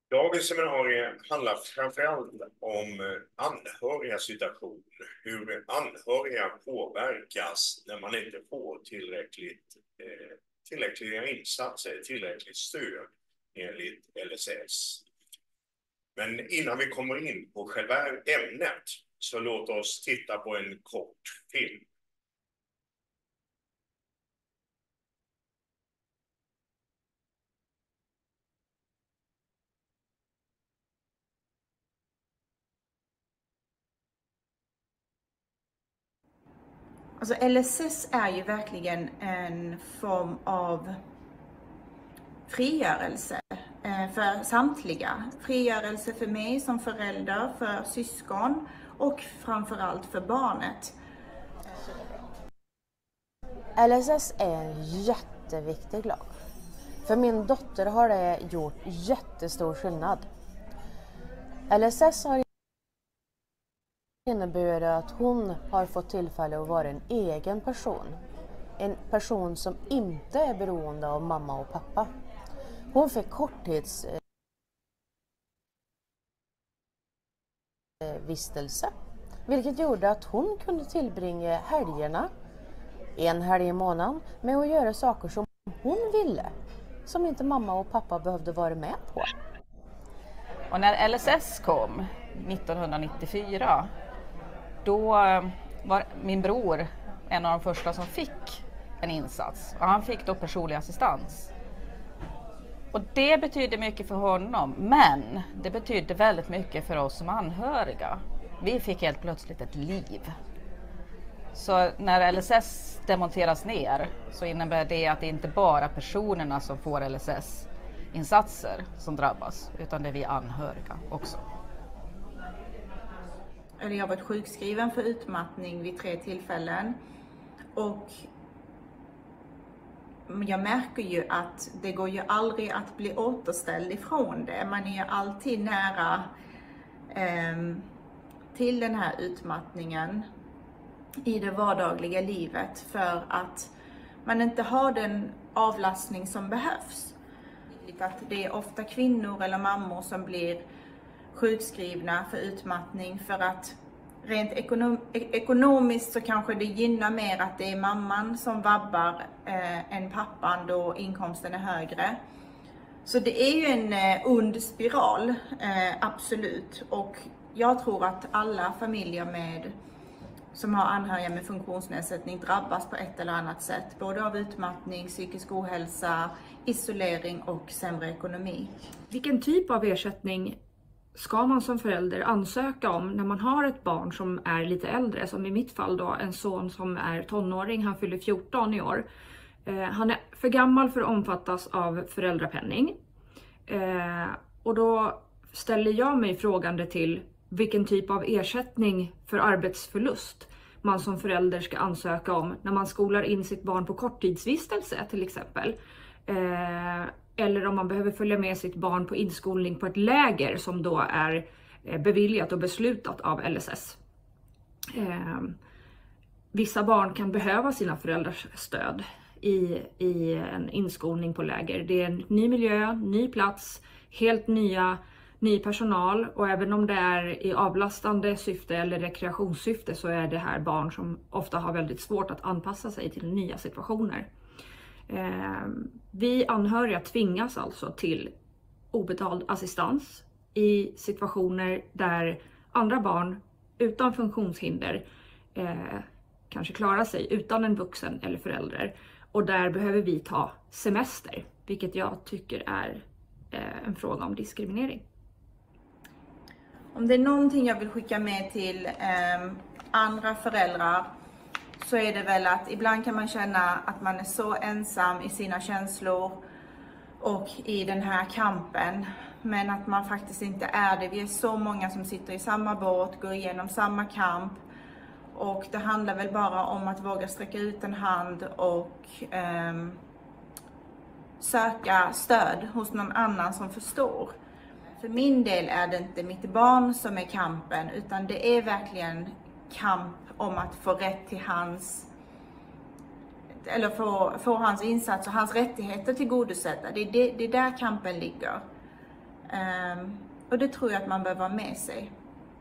Dagens seminarium handlar framförallt om anhöriga situation. Hur anhöriga påverkas när man inte får tillräckliga insatser, tillräckligt stöd enligt LSS. Men innan vi kommer in på själva ämnet så låt oss titta på en kort film. Alltså LSS är ju verkligen en form av frigörelse för samtliga. Frigörelse för mig som förälder, för syskon och framförallt för barnet. LSS är en jätteviktig lag. För min dotter har det gjort jättestor skillnad. LSS har inneburit att hon har fått tillfälle att vara en egen person. En person som inte är beroende av mamma och pappa. Hon fick korttidsvistelse, vilket gjorde att hon kunde tillbringa helgerna, en helg i månaden, med att göra saker som hon ville. Som inte mamma och pappa behövde vara med på. Och när LSS kom 1994, då var min bror en av de första som fick en insats. Och han fick då personlig assistans. Och det betydde mycket för honom, men det betydde väldigt mycket för oss som anhöriga. Vi fick helt plötsligt ett liv. Så när LSS demonteras ner så innebär det att det inte bara personerna som får LSS-insatser som drabbas, utan det är vi anhöriga också. Jag har varit sjukskriven för utmattning vid 3 tillfällen och jag märker ju att det går ju aldrig att bli återställd ifrån det. Man är ju alltid nära till den här utmattningen i det vardagliga livet för att man inte har den avlastning som behövs. Att det är ofta kvinnor eller mammor som blir sjukskrivna för utmattning för att rent ekonomiskt så kanske det gynnar mer att det är mamman som vabbar än pappan då inkomsten är högre. Så det är ju en ond spiral, absolut. Och jag tror att alla familjer som har anhöriga med funktionsnedsättning drabbas på ett eller annat sätt. Både av utmattning, psykisk ohälsa, isolering och sämre ekonomi. Vilken typ av ersättning ska man som förälder ansöka om när man har ett barn som är lite äldre? Som i mitt fall då, en son som är tonåring, han fyller 14 i år. Han är för gammal för att omfattas av föräldrapenning. Och då ställer jag mig frågande till vilken typ av ersättning för arbetsförlust man som förälder ska ansöka om när man skolar in sitt barn på korttidsvistelse till exempel. Eller om man behöver följa med sitt barn på inskolning på ett läger som då är beviljat och beslutat av LSS. Vissa barn kan behöva sina föräldrars stöd i en inskolning på läger. Det är en ny miljö, ny plats, helt ny personal, och även om det är i avlastande syfte eller rekreationssyfte så är det här barn som ofta har väldigt svårt att anpassa sig till nya situationer. Vi anhöriga tvingas alltså till obetald assistans i situationer där andra barn utan funktionshinder kanske klarar sig utan en vuxen eller förälder, och där behöver vi ta semester, vilket jag tycker är en fråga om diskriminering. Om det är någonting jag vill skicka med till andra föräldrar så är det väl att ibland kan man känna att man är så ensam i sina känslor och i den här kampen. Men att man faktiskt inte är det. Vi är så många som sitter i samma båt, går igenom samma kamp. Och det handlar väl bara om att våga sträcka ut en hand och söka stöd hos någon annan som förstår. För min del är det inte mitt barn som är kampen, utan det är verkligen kamp om att få rätt till få hans insats och hans rättigheter tillgodosedda. Det är där kampen ligger. Och det tror jag att man behöver ha med sig.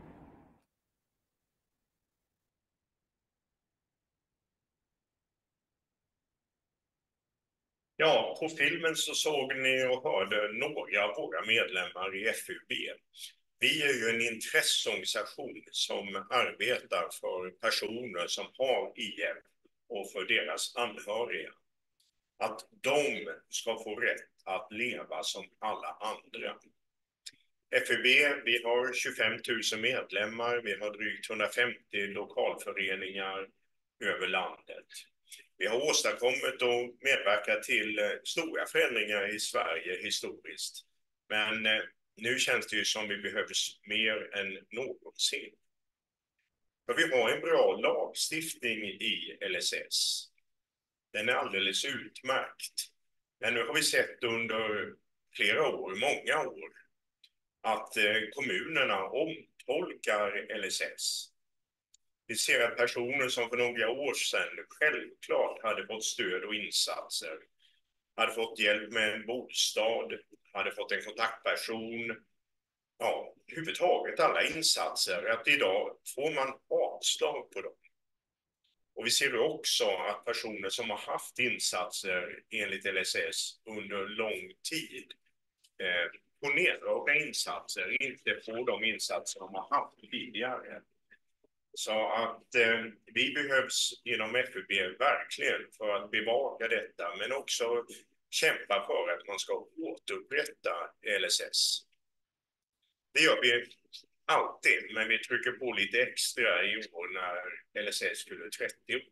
Ja, på filmen så såg ni och hörde några av våra medlemmar i FUB. Vi är ju en intresseorganisation som arbetar för personer som har IF och för deras anhöriga. Att de ska få rätt att leva som alla andra. FUB, vi har 25 000 medlemmar, vi har drygt 150 lokalföreningar över landet. Vi har åstadkommit och medverkat till stora förändringar i Sverige historiskt. Men nu känns det ju som vi behövs mer än någonsin. För vi har en bra lagstiftning i LSS. Den är alldeles utmärkt. Men nu har vi sett under flera år, många år, att kommunerna omtolkar LSS. Vi ser att personer som för några år sedan självklart hade fått stöd och insatser, hade fått hjälp med en bostad, hade fått en kontaktperson, ja, överhuvudtaget alla insatser, att idag får man avslag på dem. Och vi ser också att personer som har haft insatser enligt LSS under lång tid på neddragna insatser inte får de insatser de har haft tidigare. Så att vi behövs inom FUB verkligen för att bevaka detta, men också kämpa för att man ska återupprätta LSS. Det gör vi alltid, men vi trycker på lite extra i år när LSS fyller 30 år.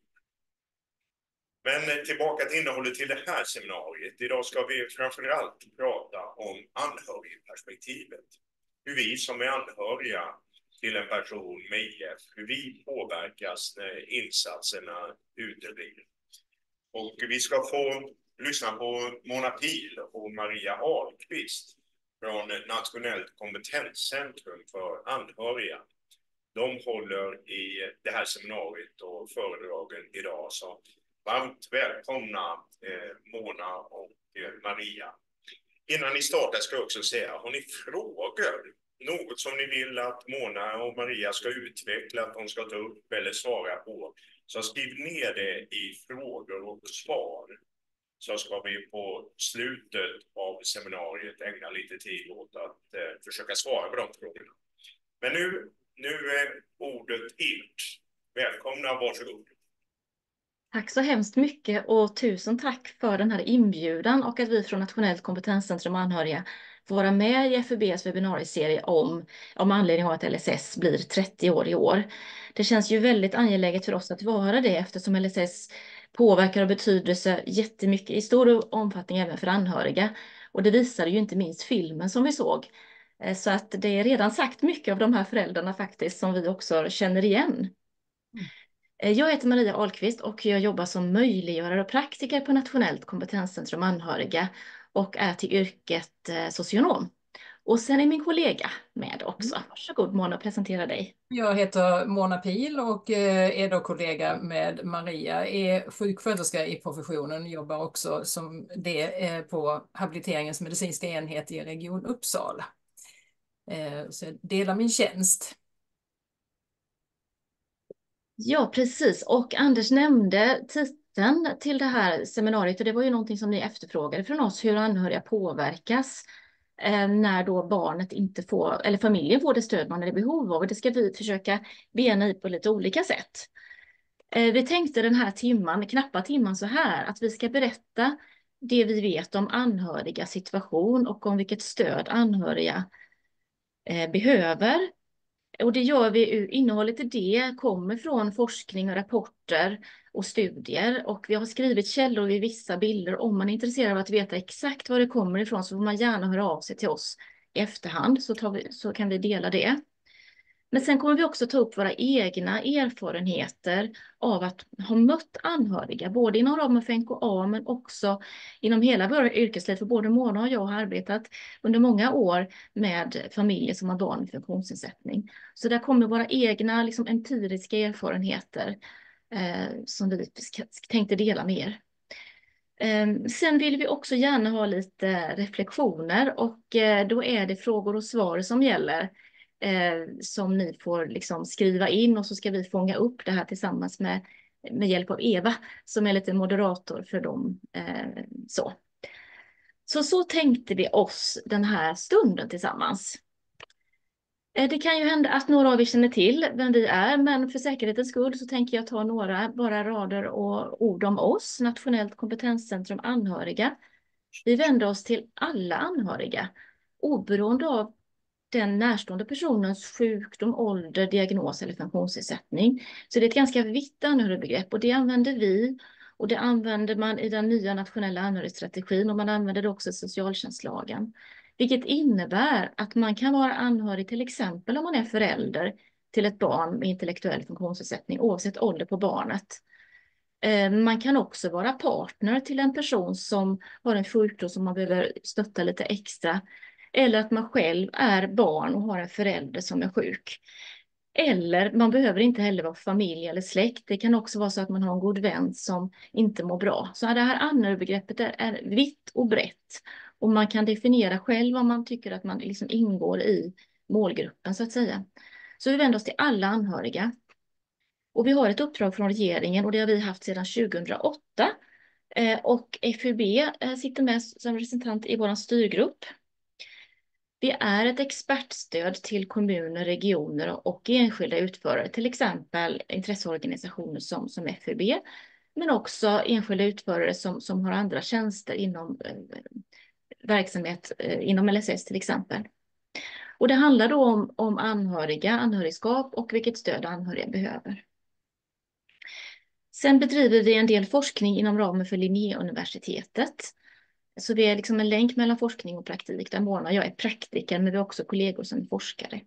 Men tillbaka till innehållet till det här seminariet. Idag ska vi framförallt prata om anhörigperspektivet. Hur vi som är anhöriga till en person med IF, hur vi påverkas när insatserna uteblir. Och vi ska få lyssna på Mona Pil och Maria Ahlqvist från Nationellt kompetenscentrum för anhöriga. De håller i det här seminariet och föredragen idag. Så varmt välkomna Mona och Maria. Innan ni startar ska jag också säga, har ni frågor? Något som ni vill att Mona och Maria ska utveckla, att de ska ta upp eller svara på, så skriv ner det i frågor och svar. Så ska vi på slutet av seminariet ägna lite tid åt att försöka svara på de frågorna. Men nu är ordet ert. Välkomna, varsågod. Tack så hemskt mycket och tusen tack för den här inbjudan och att vi från Nationellt kompetenscentrum anhöriga får vara med i FUBs webbinarieserie om anledning av att LSS blir 30 år i år. Det känns ju väldigt angeläget för oss att vara det eftersom LSS påverkar och betydelse jättemycket i stor omfattning även för anhöriga. Och det visar ju inte minst filmen som vi såg. Så att det är redan sagt mycket av de här föräldrarna faktiskt som vi också känner igen. Jag heter Maria Ahlqvist och jag jobbar som möjliggörare och praktiker på Nationellt kompetenscentrum anhöriga och är till yrket socionom. Och sen är min kollega med också. Varsågod Mona, presentera dig. Jag heter Mona Pil och är då kollega med Maria, är sjuksköterska i professionen, jobbar också som det på habiliteringens medicinska enhet i Region Uppsala. Så jag delar min tjänst. Ja, precis. Och Anders nämnde titeln till det här seminariet och det var ju någonting som ni efterfrågade från oss, hur anhöriga påverkas när då barnet inte får, eller familjen får det stöd man är i behov av. Och det ska vi försöka bena i på lite olika sätt. Vi tänkte den här timman, knappa timman så här, att vi ska berätta det vi vet om anhöriga situation och om vilket stöd anhöriga behöver. Och det gör vi, innehållet i det kommer från forskning och rapporter och studier. Och vi har skrivit källor vid vissa bilder. Om man är intresserad av att veta exakt var det kommer ifrån så får man gärna höra av sig till oss i efterhand så kan vi dela det. Men sen kommer vi också ta upp våra egna erfarenheter av att ha mött anhöriga, både inom ramen för NKA men också inom hela våra yrkesliv. För både Mona och jag har arbetat under många år med familjer som har barn med funktionsnedsättning. Så där kommer våra egna liksom, empiriska erfarenheter som vi tänkte dela med er. Sen vill vi också gärna ha lite reflektioner och då är det frågor och svar som gäller. Som ni får liksom skriva in och så ska vi fånga upp det här tillsammans med hjälp av Eva som är lite moderator för dem. Så tänkte vi oss den här stunden tillsammans. Det kan ju hända att några av er känner till vem vi är, men för säkerhetens skull så tänker jag ta några bara rader och ord om oss, Nationellt kompetenscentrum anhöriga. Vi vänder oss till alla anhöriga, oberoende av den närstående personens sjukdom, ålder, diagnos eller funktionsnedsättning. Så det är ett ganska vitt anhörigbegrepp och det använder vi och det använder man i den nya nationella anhörigstrategin och man använder det också i socialtjänstlagen. Vilket innebär att man kan vara anhörig till exempel om man är förälder till ett barn med intellektuell funktionsnedsättning oavsett ålder på barnet. Man kan också vara partner till en person som har en sjukdom som man behöver stötta lite extra. Eller att man själv är barn och har en förälder som är sjuk. Eller man behöver inte heller vara familj eller släkt. Det kan också vara så att man har en god vän som inte mår bra. Så det här anhörigbegreppet är vitt och brett. Och man kan definiera själv om man tycker att man liksom ingår i målgruppen så att säga. Så vi vänder oss till alla anhöriga. Och vi har ett uppdrag från regeringen och det har vi haft sedan 2008. Och FUB sitter med som representant i vår styrgrupp. Vi är ett expertstöd till kommuner, regioner och enskilda utförare, till exempel intresseorganisationer som FUB, men också enskilda utförare som har andra tjänster inom verksamhet inom LSS till exempel. Och det handlar då om anhöriga, anhörigskap och vilket stöd anhöriga behöver. Sen bedriver vi en del forskning inom ramen för Linnéuniversitetet. Så vi är liksom en länk mellan forskning och praktik. Där Mona och jag är praktiker, men vi har också kollegor som är forskare.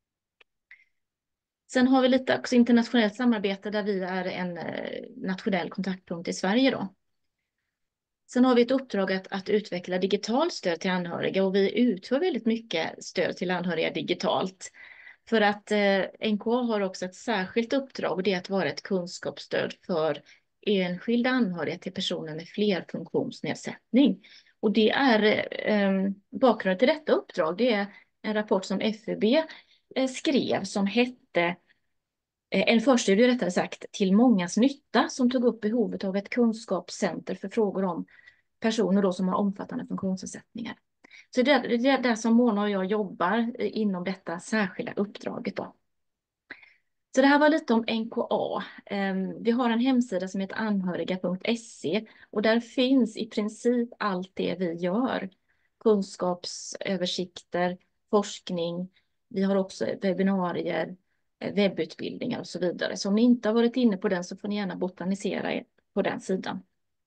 Sen har vi lite också internationellt samarbete där vi är en nationell kontaktpunkt i Sverige då. Sen har vi ett uppdrag att utveckla digitalt stöd till anhöriga och vi utför väldigt mycket stöd till anhöriga digitalt. För att NKA har också ett särskilt uppdrag och det är att vara ett kunskapsstöd för enskilda anhöriga till personer med flerfunktionsnedsättning. Och det är bakgrunden till detta uppdrag. Det är en rapport som FUB skrev som hette en förstudie rättare sagt till mångas nytta som tog upp behovet av ett kunskapscenter för frågor om personer då som har omfattande funktionsnedsättningar. Så det är där som Mona och jag jobbar inom detta särskilda uppdraget då. Så det här var lite om NKA. Vi har en hemsida som heter anhöriga.se och där finns i princip allt det vi gör. Kunskapsöversikter, forskning, vi har också webbinarier, webbutbildningar och så vidare. Så om ni inte har varit inne på den så får ni gärna botanisera på den sidan.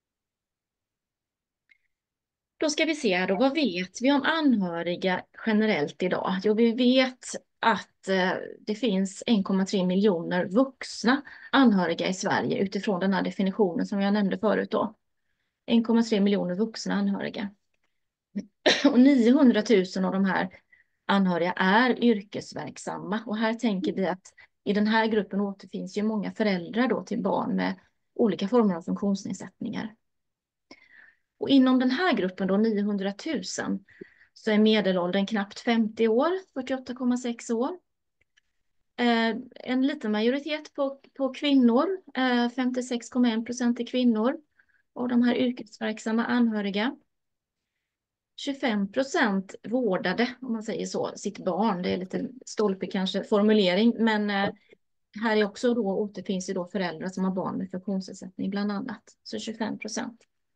Då ska vi se här då, vad vet vi om anhöriga generellt idag? Jo, vi vet att det finns 1,3 miljoner vuxna anhöriga i Sverige utifrån den här definitionen som jag nämnde förut då. 1,3 miljoner vuxna anhöriga. Och 900 000 av de här anhöriga är yrkesverksamma. Och här tänker vi att i den här gruppen återfinns ju många föräldrar då till barn med olika former av funktionsnedsättningar. Och inom den här gruppen då 900 000 så är medelåldern knappt 50 år, 48,6 år. En liten majoritet på kvinnor, 56,1% är kvinnor och de här yrkesverksamma anhöriga. 25% vårdade, om man säger så, sitt barn. Det är lite stolpig kanske formulering, men här är också då återfinns ju då föräldrar som har barn med funktionsnedsättning bland annat. Så 25%.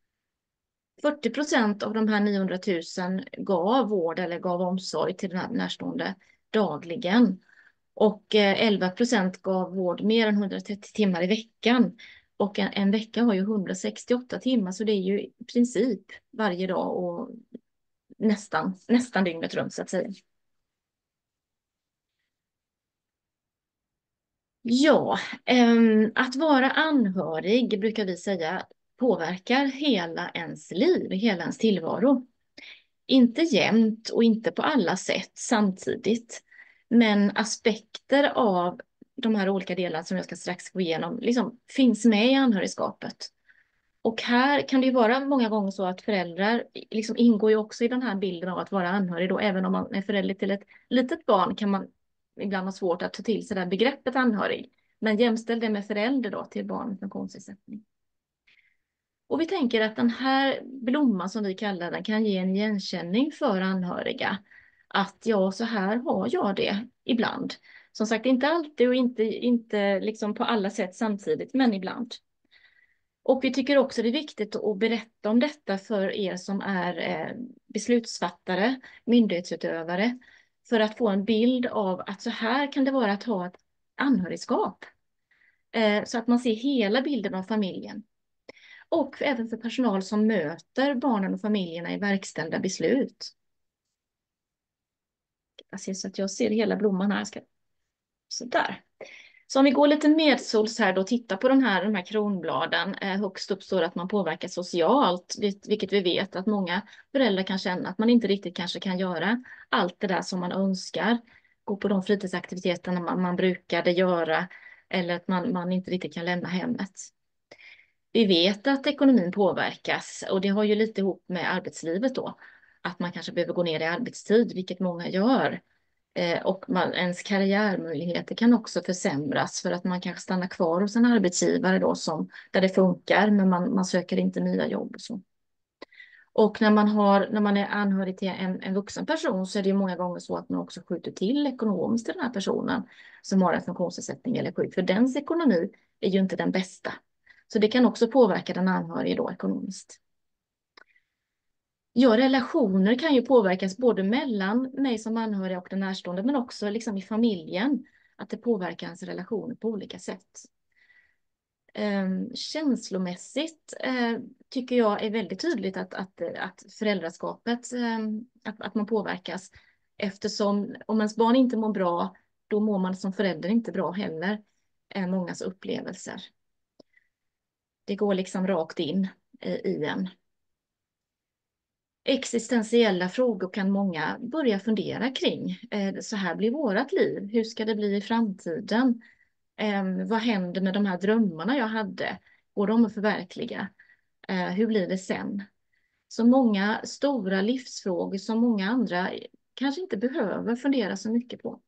40% av de här 900 000 gav vård eller gav omsorg till den här närstående dagligen. Och 11% gav vård mer än 130 timmar i veckan. Och en vecka har ju 168 timmar så det är ju i princip varje dag och nästan dygnet runt så att säga. Ja, att vara anhörig brukar vi säga påverkar hela ens liv, hela ens tillvaro. Inte jämt och inte på alla sätt samtidigt. Men aspekter av de här olika delarna som jag ska strax gå igenom liksom finns med i anhörigskapet. Och här kan det ju vara många gånger så att föräldrar liksom ingår ju också i den här bilden av att vara anhörig då. Även om man är förälder till ett litet barn kan man ibland ha svårt att ta till sig det här begreppet anhörig. Men jämställ det med förälder då till barn med funktionsnedsättning. Och vi tänker att den här blomman som vi kallar den kan ge en igenkänning för anhöriga. Att ja, så här har jag det ibland. Som sagt, inte alltid och inte liksom på alla sätt samtidigt, men ibland. Och vi tycker också det är viktigt att berätta om detta för er som är beslutsfattare, myndighetsutövare, för att få en bild av att så här kan det vara att ha ett anhörigskap. Så att man ser hela bilden av familjen. Och även för personal som möter barnen och familjerna i verkställda beslut. Jag ser så att jag ser hela blomman här. Sådär. Så om vi går lite medsols här då, titta på de här kronbladen. Högst upp står att man påverkar socialt, vilket vi vet att många föräldrar kan känna att man inte riktigt kanske kan göra allt det där som man önskar. Gå på de fritidsaktiviteterna man brukade göra, eller att man inte riktigt kan lämna hemmet. Vi vet att ekonomin påverkas och det har ju lite ihop med arbetslivet då. Att man kanske behöver gå ner i arbetstid, vilket många gör. Och ens karriärmöjligheter kan också försämras för att man kanske stannar kvar hos en arbetsgivare då där det funkar, men man söker inte nya jobb och så. Och när man är anhörig till en vuxen person så är det ju många gånger så att man också skjuter till ekonomiskt till den här personen som har en funktionsnedsättning eller sjuk. För dens ekonomi är ju inte den bästa. Så det kan också påverka den anhörige då ekonomiskt. Ja, relationer kan ju påverkas både mellan mig som anhörig och den närstående, men också liksom i familjen. Att det påverkar ens relationer på olika sätt. Känslomässigt tycker jag är väldigt tydligt att föräldraskapet, att man påverkas. Eftersom om ens barn inte mår bra, då mår man som förälder inte bra heller. Är mångas upplevelser. Det går liksom rakt in i en. Existentiella frågor kan många börja fundera kring. Så här blir vårat liv. Hur ska det bli i framtiden? Vad händer med de här drömmarna jag hade? Går de att förverkliga? Hur blir det sen? Så många stora livsfrågor som många andra kanske inte behöver fundera så mycket på.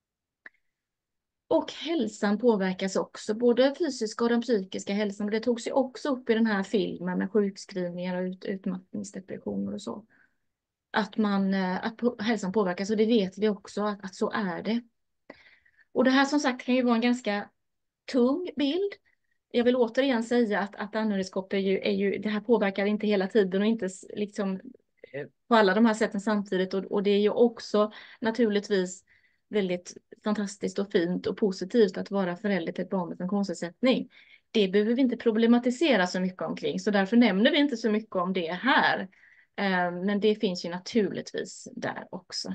Och hälsan påverkas också, både fysiska och den psykiska hälsan. Och det togs ju också upp i den här filmen med sjukskrivningar och utmattningsdepressioner och så. Att hälsan påverkas, och det vet vi också att så är det. Och det här som sagt kan ju vara en ganska tung bild. Jag vill återigen säga att anhörigskap det här påverkar inte hela tiden och inte liksom på alla de här sätten samtidigt. Och det är ju också naturligtvis väldigt fantastiskt och fint och positivt att vara förälder till ett barn med funktionsnedsättning. Det behöver vi inte problematisera så mycket omkring, så därför nämner vi inte så mycket om det här. Men det finns ju naturligtvis där också.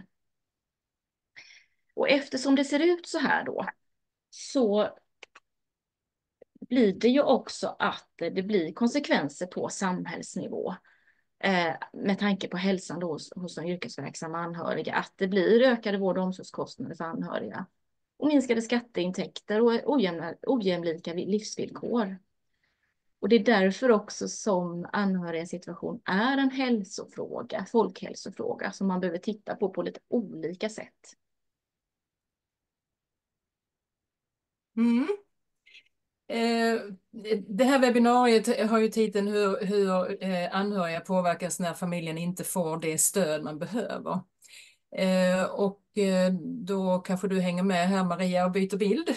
Och eftersom det ser ut så här då, så blir det ju också att det blir konsekvenser på samhällsnivå. Med tanke på hälsan då hos de yrkesverksamma anhöriga. Att det blir ökade vård- och omsorgskostnader för anhöriga. Och minskade skatteintäkter och ojämlika livsvillkor. Och det är därför också som anhöriga situation är en hälsofråga, folkhälsofråga, som man behöver titta på lite olika sätt. Mm. Det här webbinariet har ju titeln hur anhöriga påverkas när familjen inte får det stöd man behöver. Och då kanske du hänger med här, Maria, och byter bild.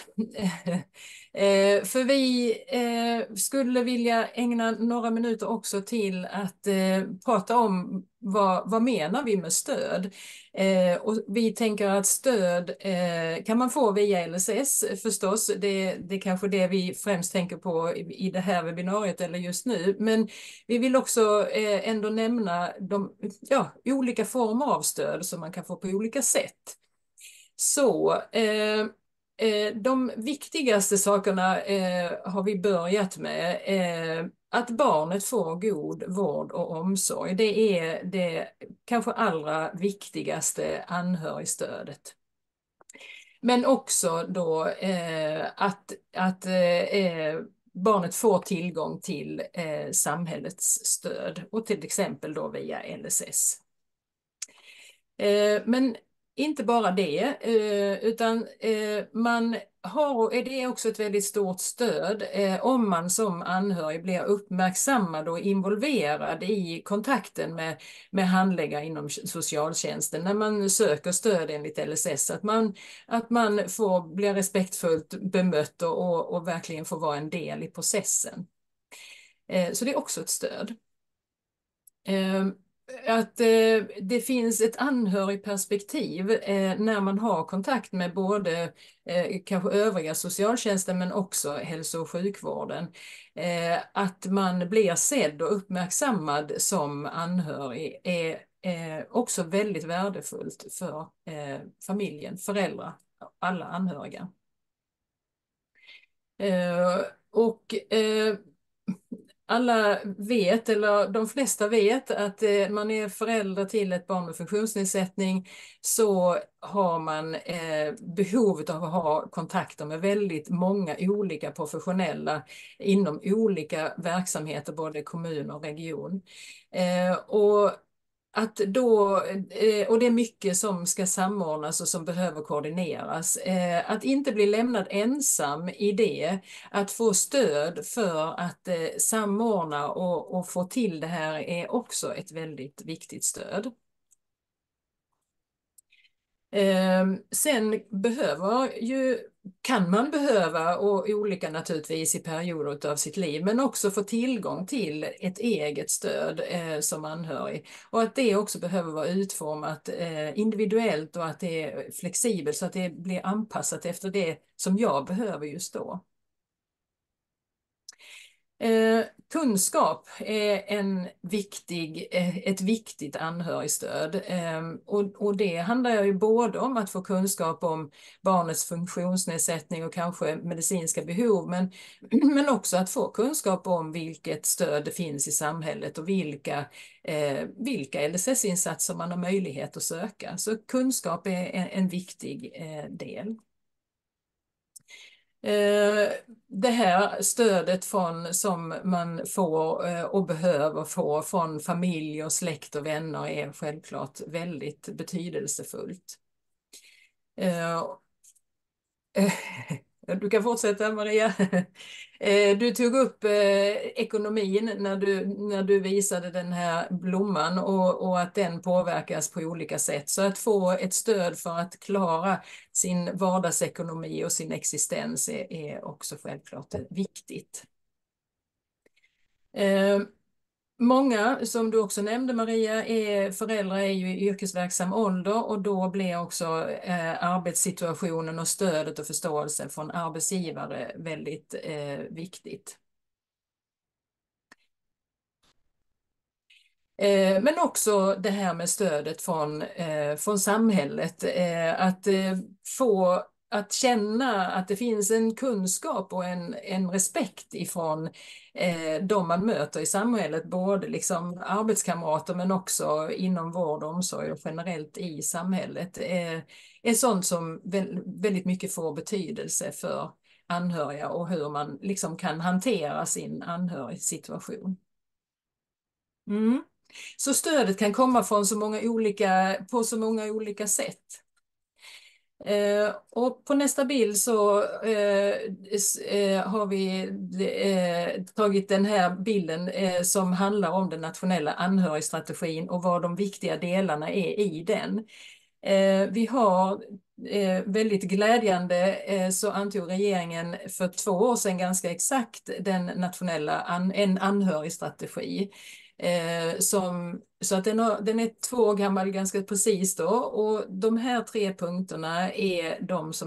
För vi skulle vilja ägna några minuter också till att prata om vad menar vi med stöd. Och vi tänker att stöd kan man få via LSS förstås. Det är kanske det vi främst tänker på i det här webbinariet eller just nu. Men vi vill också ändå nämna de olika former av stöd som man kan få på olika sätt. Så de viktigaste sakerna har vi börjat med. Att barnet får god vård och omsorg. Det är det kanske allra viktigaste anhörigstödet. Men också då att barnet får tillgång till samhällets stöd och till exempel då via LSS. Men inte bara det, utan man har, det är också ett väldigt stort stöd om man som anhörig blir uppmärksammad och involverad i kontakten med handläggare inom socialtjänsten när man söker stöd enligt LSS. Att man får bli respektfullt bemött och verkligen får vara en del i processen. Så det är också ett stöd. Att det finns ett anhörigperspektiv när man har kontakt med både kanske övriga socialtjänsten men också hälso- och sjukvården. Att man blir sedd och uppmärksammad som anhörig är också väldigt värdefullt för familjen, föräldrar, alla anhöriga. Och alla vet, eller de flesta vet, att man är förälder till ett barn med funktionsnedsättning, så har man behov av att ha kontakter med väldigt många olika professionella inom olika verksamheter, både kommun och region. Och det är mycket som ska samordnas och som behöver koordineras. Att inte bli lämnad ensam i det, att få stöd för att samordna och få till det här är också ett väldigt viktigt stöd. Sen kan man behöva, och olika naturligtvis i perioder av sitt liv, men också få tillgång till ett eget stöd som anhörig. Och att det också behöver vara utformat individuellt och att det är flexibelt så att det blir anpassat efter det som jag behöver just då. Kunskap är ett viktigt anhörigstöd, och det handlar ju både om att få kunskap om barnets funktionsnedsättning och kanske medicinska behov, men också att få kunskap om vilket stöd det finns i samhället och vilka LSS-insatser man har möjlighet att söka. Så kunskap är en viktig del. Det här stödet som man får och behöver få från familj och släkt och vänner är självklart väldigt betydelsefullt. Du kan fortsätta, Maria. Du tog upp ekonomin när du visade den här blomman och att den påverkas på olika sätt. Så att få ett stöd för att klara sin vardagsekonomi och sin existens är också självklart viktigt. Många, som du också nämnde, Maria, föräldrar är ju i yrkesverksam ålder, och då blir också arbetssituationen och stödet och förståelsen från arbetsgivare väldigt viktigt. Men också det här med stödet från samhället, att känna att det finns en kunskap och en respekt ifrån de man möter i samhället, både liksom arbetskamrater men också inom vård och omsorg och generellt i samhället, är sånt som väldigt mycket får betydelse för anhöriga och hur man liksom kan hantera sin anhörigsituation. Så stödet kan komma från på så många olika sätt. Och på nästa bild så har vi tagit den här bilden som handlar om den nationella anhörigstrategin och vad de viktiga delarna är i den. Vi har väldigt glädjande så antog regeringen för 2 år sedan ganska exakt den nationella anhörigstrategi. Så att den är 2 år gammal ganska precis då, och de här 3 punkterna är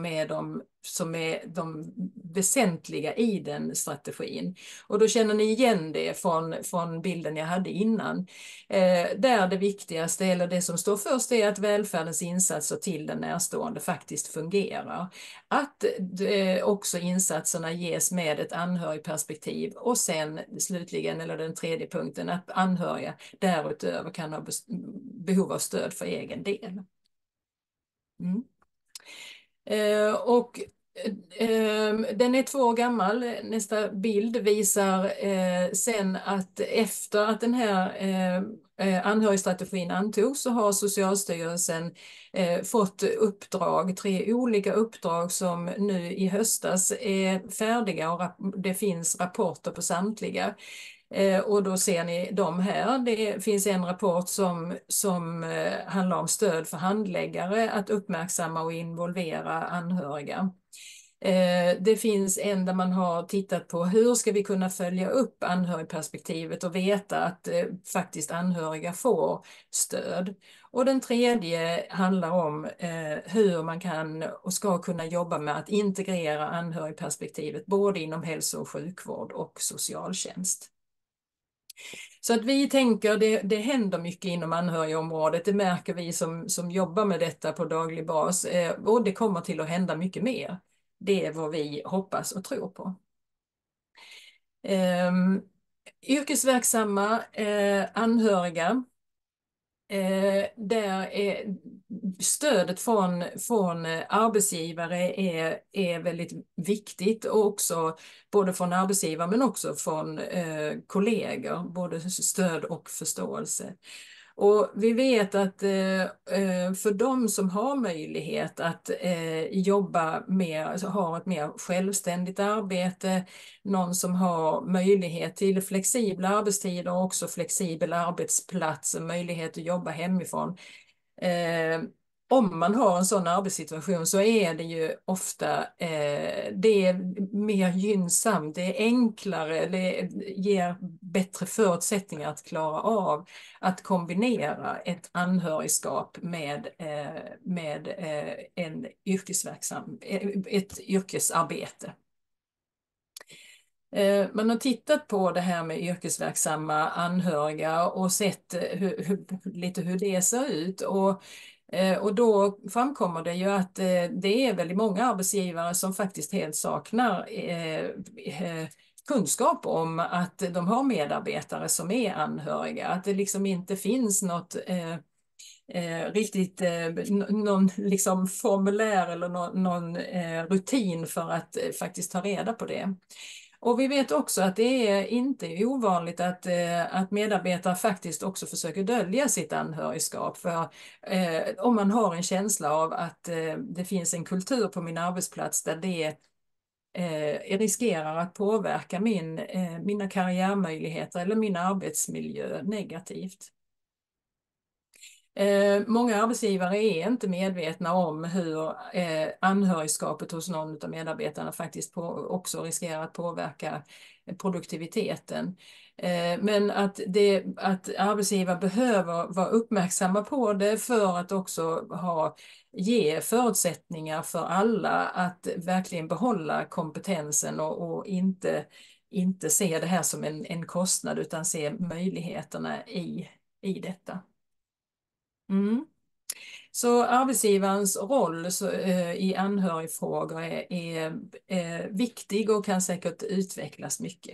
de väsentliga i den strategin. Och då känner ni igen det från bilden jag hade innan. Där det viktigaste, eller det som står först, är att välfärdens insatser till den närstående faktiskt fungerar. Att också insatserna ges med ett anhörigperspektiv, och sen slutligen, eller den 3:e punkten, att anhöriga därutöver kan ha behov av stöd för egen del. Och Den är 2 år gammal. Nästa bild visar sen att efter att den här anhörigstrategin antogs så har Socialstyrelsen fått uppdrag, 3 olika uppdrag som nu i höstas är färdiga och det finns rapporter på samtliga. Och då ser ni dem här. Det finns en rapport som handlar om stöd för handläggare att uppmärksamma och involvera anhöriga. Det finns en där man har tittat på hur ska vi kunna följa upp anhörigperspektivet och veta att faktiskt anhöriga får stöd. Och den tredje handlar om hur man kan och ska kunna jobba med att integrera anhörigperspektivet både inom hälso- och sjukvård och socialtjänst. Så att vi tänker det händer mycket inom anhörigområdet, det märker vi som jobbar med detta på daglig bas och det kommer till att hända mycket mer. Det är vad vi hoppas och tror på. Yrkesverksamma anhöriga. Där är stödet från arbetsgivare är väldigt viktigt och också både från arbetsgivare men också från kollegor, både stöd och förståelse. Och vi vet att för de som har möjlighet att jobba mer, alltså har ett mer självständigt arbete, någon som har möjlighet till flexibla arbetstider och också flexibel arbetsplats, möjlighet att jobba hemifrån. Om man har en sån arbetssituation så är det ju ofta det är mer gynnsamt, det är enklare, det ger bättre förutsättningar att klara av att kombinera ett anhörigskap med ett yrkesarbete. Man har tittat på det här med yrkesverksamma anhöriga och sett lite hur det ser ut. Och då framkommer det ju att det är väldigt många arbetsgivare som faktiskt helt saknar kunskap om att de har medarbetare som är anhöriga. Att det liksom inte finns något riktigt någon liksom formulär eller någon rutin för att faktiskt ta reda på det. Och vi vet också att det är inte ovanligt att medarbetare faktiskt också försöker dölja sitt anhörigskap. För om man har en känsla av att det finns en kultur på min arbetsplats där det riskerar att påverka mina karriärmöjligheter eller min arbetsmiljö negativt. Många arbetsgivare är inte medvetna om hur anhörigskapet hos någon av medarbetarna faktiskt också riskerar att påverka produktiviteten. Men att arbetsgivare behöver vara uppmärksamma på det för att också ge förutsättningar för alla att verkligen behålla kompetensen och inte se det här som en kostnad utan se möjligheterna i detta. Så arbetsgivarens roll i anhörigfrågor är viktig och kan säkert utvecklas mycket.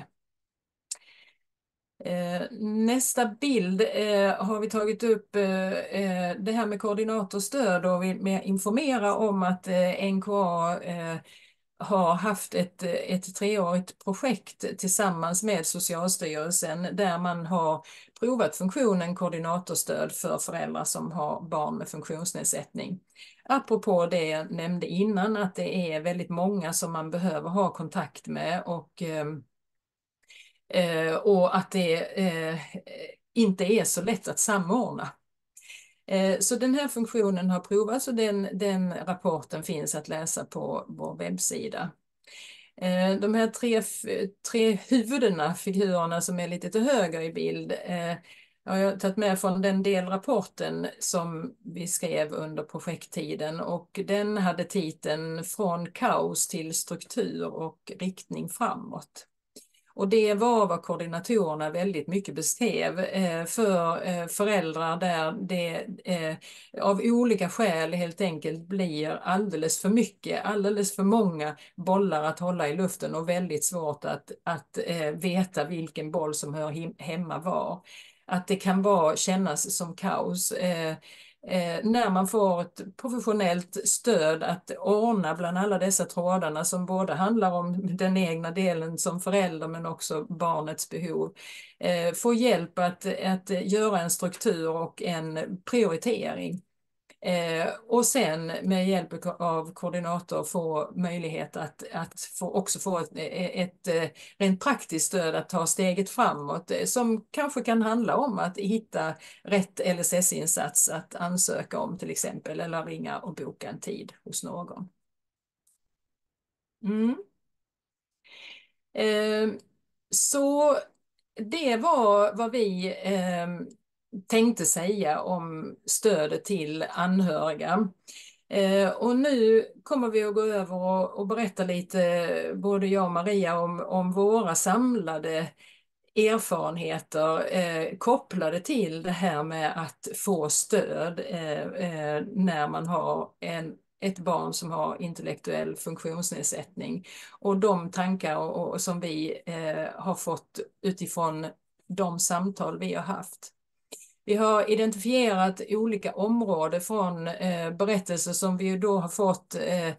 Nästa bild har vi tagit upp det här med koordinatorstöd och vill mer informera om att NKA har haft ett 3-årigt projekt tillsammans med Socialstyrelsen där man har provat funktionen koordinatorstöd för föräldrar som har barn med funktionsnedsättning. Apropå det jag nämnde innan att det är väldigt många som man behöver ha kontakt med och att det inte är så lätt att samordna. Så den här funktionen har provats och den rapporten finns att läsa på vår webbsida. De här tre huvudena, figurerna som är lite till höger i bild, har jag tagit med från den delrapporten som vi skrev under projekttiden och den hade titeln Från kaos till struktur och riktning framåt. Och det var vad koordinatorerna väldigt mycket beskrev för föräldrar där det av olika skäl helt enkelt blir alldeles för mycket, alldeles för många bollar att hålla i luften och väldigt svårt att veta vilken boll som hör hemma var. Att det kan kännas som kaos. när man får ett professionellt stöd att ordna bland alla dessa trådarna som både handlar om den egna delen som förälder men också barnets behov. Få hjälp att göra en struktur och en prioritering. Och sen med hjälp av koordinator få möjlighet att också få ett rent praktiskt stöd att ta steget framåt som kanske kan handla om att hitta rätt LSS-insats att ansöka om till exempel eller ringa och boka en tid hos någon. Så det var vad vi tänkte säga om stödet till anhöriga. Och nu kommer vi att gå över och berätta lite, både jag och Maria, om våra samlade erfarenheter kopplade till det här med att få stöd när man har ett barn som har intellektuell funktionsnedsättning. Och de tankar som vi har fått utifrån de samtal vi har haft. Vi har identifierat olika områden från berättelser som vi då har fått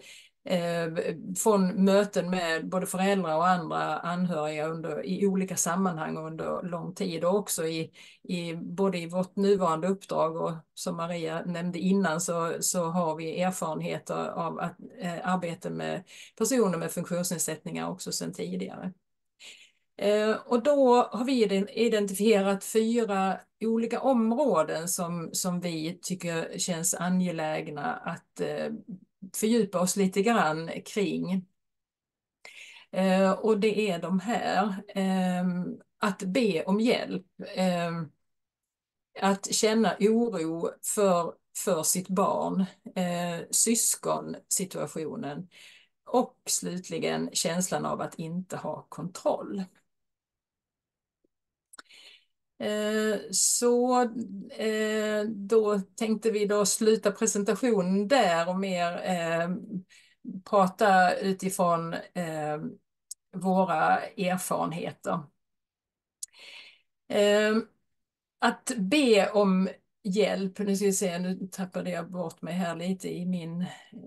från möten med både föräldrar och andra anhöriga i olika sammanhang under lång tid och också både i vårt nuvarande uppdrag och som Maria nämnde innan så har vi erfarenheter av att arbeta med personer med funktionsnedsättningar också sedan tidigare. Och då har vi identifierat 4 olika områden som vi tycker känns angelägna att fördjupa oss lite grann kring. Och det är de här. Att be om hjälp. Att känna oro för sitt barn. Syskonsituationen. Och slutligen känslan av att inte ha kontroll. Så då tänkte vi då sluta presentationen där och mer prata utifrån våra erfarenheter. Att be om hjälp, nu ska vi se, nu tappade jag bort mig här lite i min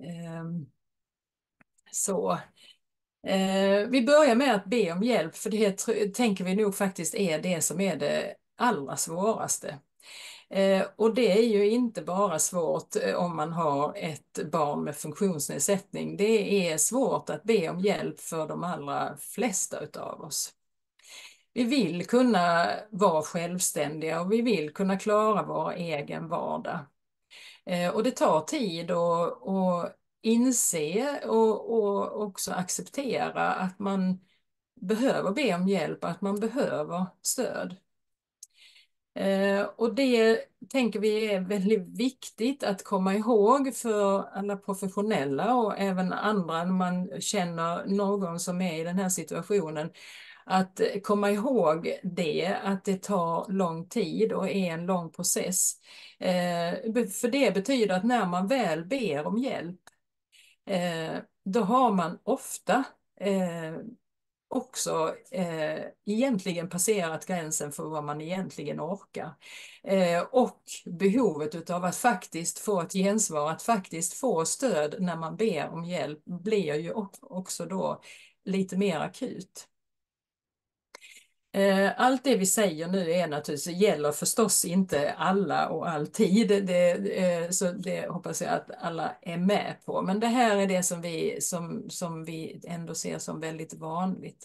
vi börjar med att be om hjälp, för det tänker vi nog faktiskt är det som är det allra svåraste. Och det är ju inte bara svårt om man har ett barn med funktionsnedsättning. Det är svårt att be om hjälp för de allra flesta av oss. Vi vill kunna vara självständiga och vi vill kunna klara vår egen vardag. Och det tar tid att inse och också acceptera att man behöver be om hjälp, att man behöver stöd. Och det tänker vi är väldigt viktigt att komma ihåg för alla professionella och även andra när man känner någon som är i den här situationen. Att komma ihåg det, att det tar lång tid och är en lång process. För det betyder att när man väl ber om hjälp, då har man ofta också egentligen passerat gränsen för vad man egentligen orkar. Och behovet av att faktiskt få ett gensvar, att faktiskt få stöd när man ber om hjälp blir ju också då lite mer akut. Allt det vi säger nu är naturligtvis, gäller förstås inte alla och alltid. Så det hoppas jag att alla är med på. Men det här är det som vi ändå ser som väldigt vanligt.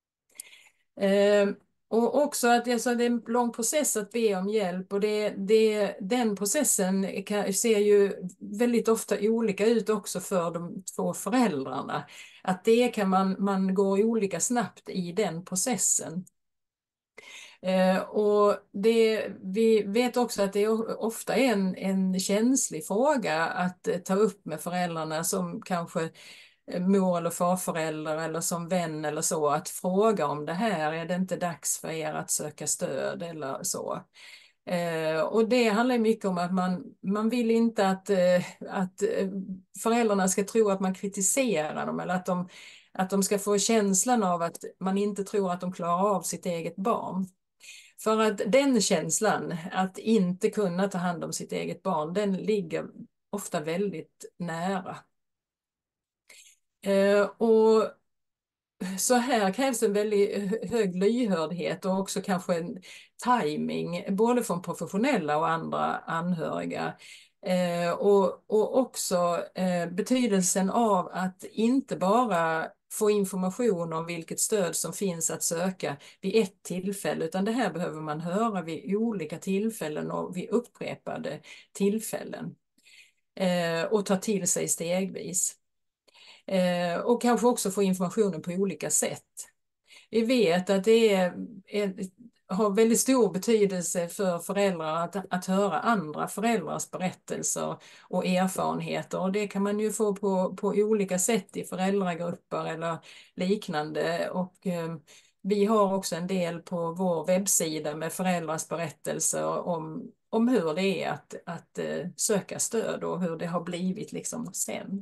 Och också att det är en lång process att be om hjälp. Och den processen ser ju väldigt ofta olika ut också för de 2 föräldrarna. Att det kan man går olika snabbt i den processen. Och vi vet också att det ofta är en känslig fråga att ta upp med föräldrarna som kanske mor- eller farförälder eller som vän eller så, att fråga om det här, är det inte dags för er att söka stöd eller så. Och det handlar mycket om att man vill inte att föräldrarna ska tro att man kritiserar dem eller att de ska få känslan av att man inte tror att de klarar av sitt eget barn. För att den känslan, att inte kunna ta hand om sitt eget barn, den ligger ofta väldigt nära. Och så här krävs en väldigt hög lyhördhet och också kanske en timing, både från professionella och andra anhöriga. Och också betydelsen av att inte bara få information om vilket stöd som finns att söka vid ett tillfälle, utan det här behöver man höra vid olika tillfällen och vid upprepade tillfällen. Och ta till sig stegvis. Och kanske också få informationen på olika sätt. Vi vet att det har väldigt stor betydelse för föräldrar att höra andra föräldrars berättelser och erfarenheter. Och det kan man ju få på olika sätt i föräldragrupper eller liknande. Och vi har också en del på vår webbsida med föräldrars berättelser om hur det är att söka stöd och hur det har blivit liksom sen.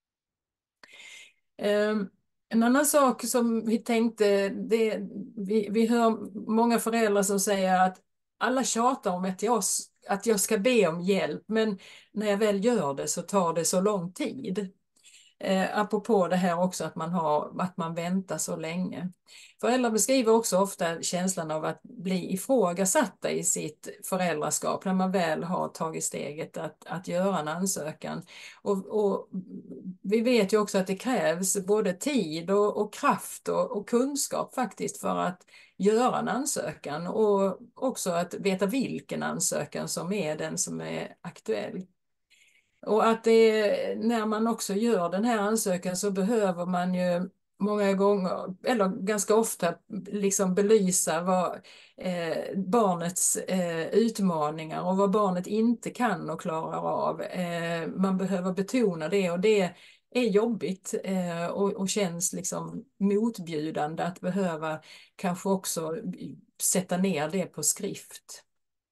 En annan sak som vi tänkte, vi hör många föräldrar som säger att alla tjatar om att jag ska be om hjälp, men när jag väl gör det så tar det så lång tid. Apropå det här också att man väntar så länge. Föräldrar beskriver också ofta känslan av att bli ifrågasatta i sitt föräldraskap när man väl har tagit steget att göra en ansökan. Och vi vet ju också att det krävs både tid och kraft och kunskap faktiskt för att göra en ansökan och också att veta vilken ansökan som är den som är aktuell. Och att när man också gör den här ansökan så behöver man ju många gånger, eller ganska ofta, liksom belysa barnets utmaningar och vad barnet inte kan och klarar av. Man behöver betona det, och det är jobbigt och känns liksom motbjudande att behöva kanske också sätta ner det på skrift.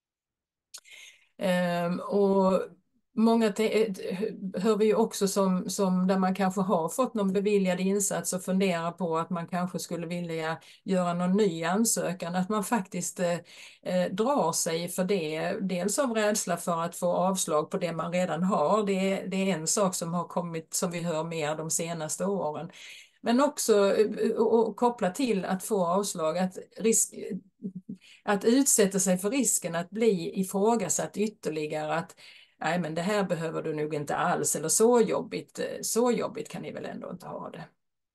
Och många hör vi ju också som där man kanske har fått någon beviljad insats och funderar på att man kanske skulle vilja göra någon ny ansökan, att man faktiskt drar sig för det. Dels av rädsla för att få avslag på det man redan har. Det är en sak som har kommit, som vi hör mer de senaste åren. Men också och kopplat till att få avslag, att utsätta sig för risken att bli ifrågasatt ytterligare, att nej, men det här behöver du nog inte alls, eller så jobbigt kan ni väl ändå inte ha det.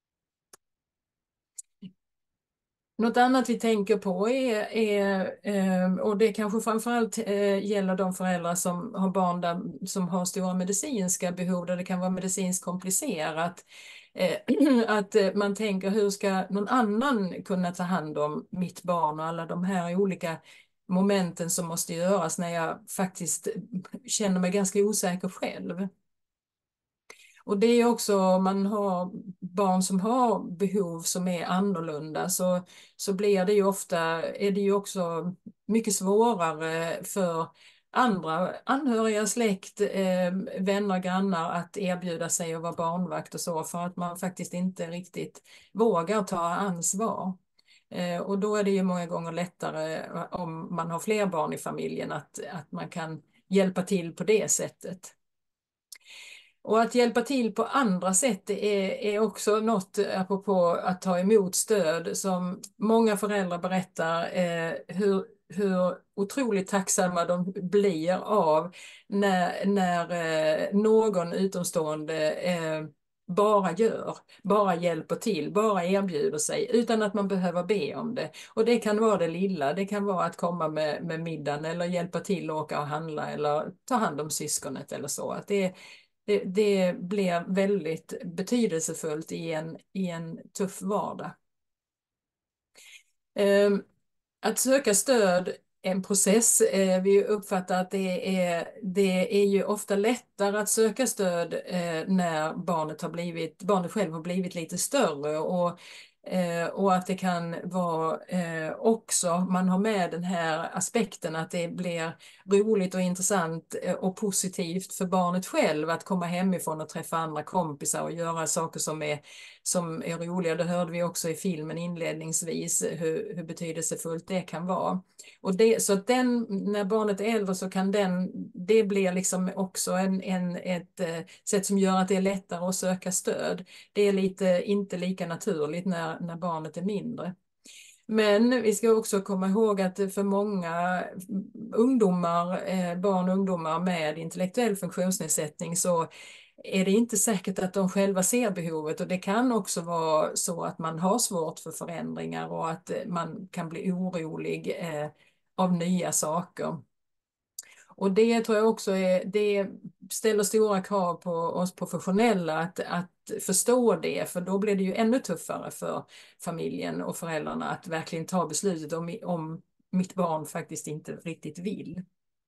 Något annat vi tänker på är och det kanske framförallt gäller de föräldrar som har barn som har stora medicinska behov, där det kan vara medicinskt komplicerat, att man tänker, hur ska någon annan kunna ta hand om mitt barn och alla de här olika momenten som måste göras när jag faktiskt känner mig ganska osäker själv. Och det är också, om man har barn som har behov som är annorlunda, så blir det ju ofta, är det ju också mycket svårare för andra anhöriga, släkt, vänner, grannar att erbjuda sig att vara barnvakt och så, för att man faktiskt inte riktigt vågar ta ansvar. Och då är det ju många gånger lättare om man har fler barn i familjen att man kan hjälpa till på det sättet. Och att hjälpa till på andra sätt är också något, apropå att ta emot stöd, som många föräldrar berättar hur otroligt tacksamma de blir av när någon utomstående bara hjälper till, bara erbjuder sig utan att man behöver be om det. Och det kan vara det lilla, det kan vara att komma med middagen eller hjälpa till att åka och handla eller ta hand om syskonet eller så. Att det blir väldigt betydelsefullt i en tuff vardag. Att söka stöd är en process. Vi uppfattar att det är ju ofta lättare att söka stöd när barnet själv har blivit lite större, och Och att det kan vara också, man har med den här aspekten att det blir roligt och intressant och positivt för barnet själv att komma hemifrån och träffa andra kompisar och göra saker som är roliga. Det hörde vi också i filmen inledningsvis hur betydelsefullt det kan vara. Och så att när barnet är äldre så kan det blir liksom också ett sätt som gör att det är lättare att söka stöd. Det är inte lika naturligt när barnet är mindre. Men vi ska också komma ihåg att för många barn och ungdomar med intellektuell funktionsnedsättning så är det inte säkert att de själva ser behovet, och det kan också vara så att man har svårt för förändringar och att man kan bli orolig av nya saker. Och det tror jag också det ställer stora krav på oss professionella att förstå det, för då blir det ju ännu tuffare för familjen och föräldrarna att verkligen ta beslutet om mitt barn faktiskt inte riktigt vill.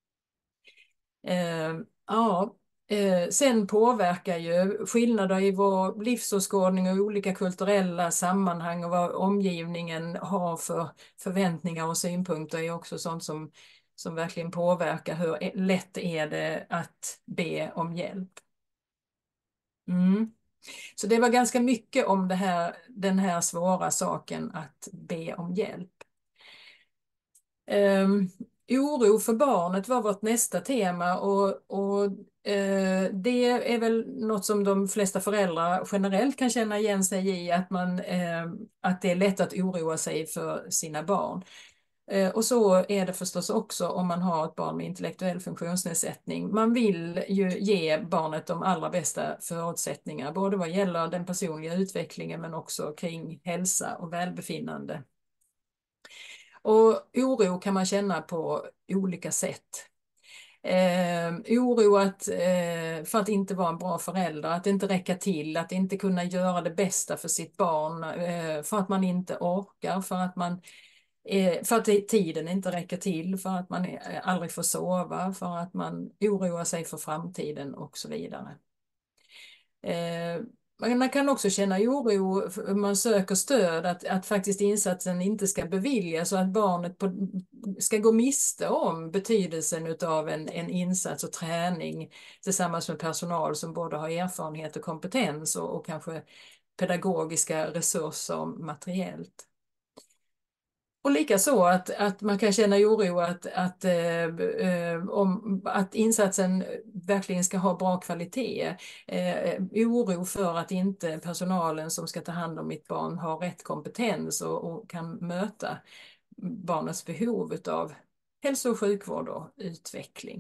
Sen påverkar ju skillnader i vår livsåskådning och olika kulturella sammanhang och vad omgivningen har för förväntningar och synpunkter är också sånt som verkligen påverkar hur lätt är det att be om hjälp. Så det var ganska mycket om den här svåra saken att be om hjälp. Oro för barnet var vårt nästa tema, och det är väl något som de flesta föräldrar generellt kan känna igen sig i, att det är lätt att oroa sig för sina barn. Och så är det förstås också om man har ett barn med intellektuell funktionsnedsättning. Man vill ju ge barnet de allra bästa förutsättningar, både vad gäller den personliga utvecklingen men också kring hälsa och välbefinnande. Och oro kan man känna på olika sätt. Oro för att inte vara en bra förälder, att inte räcka till, att inte kunna göra det bästa för sitt barn, för att man inte orkar, för att tiden inte räcker till, för att man aldrig får sova, för att man oroar sig för framtiden och så vidare. Man kan också känna oro om man söker stöd, att faktiskt insatsen inte ska beviljas och att barnet ska gå miste om betydelsen av en insats och träning tillsammans med personal som både har erfarenhet och kompetens och kanske pedagogiska resurser materiellt. Och likaså att man kan känna oro att insatsen verkligen ska ha bra kvalitet. Oro för att inte personalen som ska ta hand om mitt barn har rätt kompetens och kan möta barnets behov av hälso- och sjukvård och utveckling.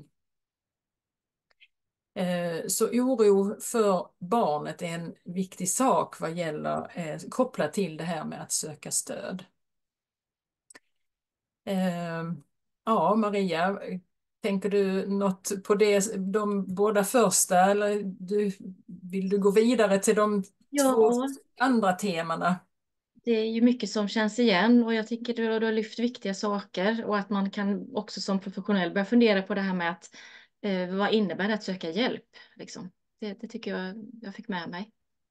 Så oro för barnet är en viktig sak vad gäller kopplat till det här med att söka stöd. Ja, Maria, tänker du något på de båda första, eller vill du gå vidare till de två andra temana? Det är ju mycket som känns igen, och jag tycker du har lyft viktiga saker, och att man kan också som professionell börja fundera på det här med att vad innebär det att söka hjälp? Liksom. Det tycker jag fick med mig.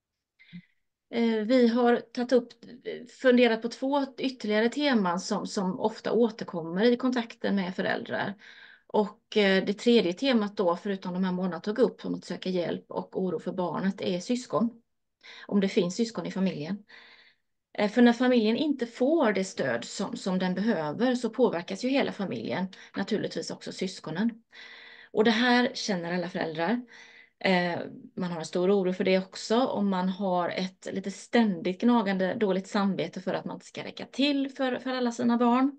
Vi har funderat på 2 ytterligare teman som ofta återkommer i kontakten med föräldrar. Och det tredje temat då, förutom de här Mona tog upp om att söka hjälp och oro för barnet, är syskon. Om det finns syskon i familjen. För när familjen inte får det stöd som den behöver så påverkas ju hela familjen, naturligtvis också syskonen. Och det här känner alla föräldrar. Man har en stor oro för det också, om man har ett lite ständigt gnagande dåligt samvete för att man inte ska räcka till för alla sina barn.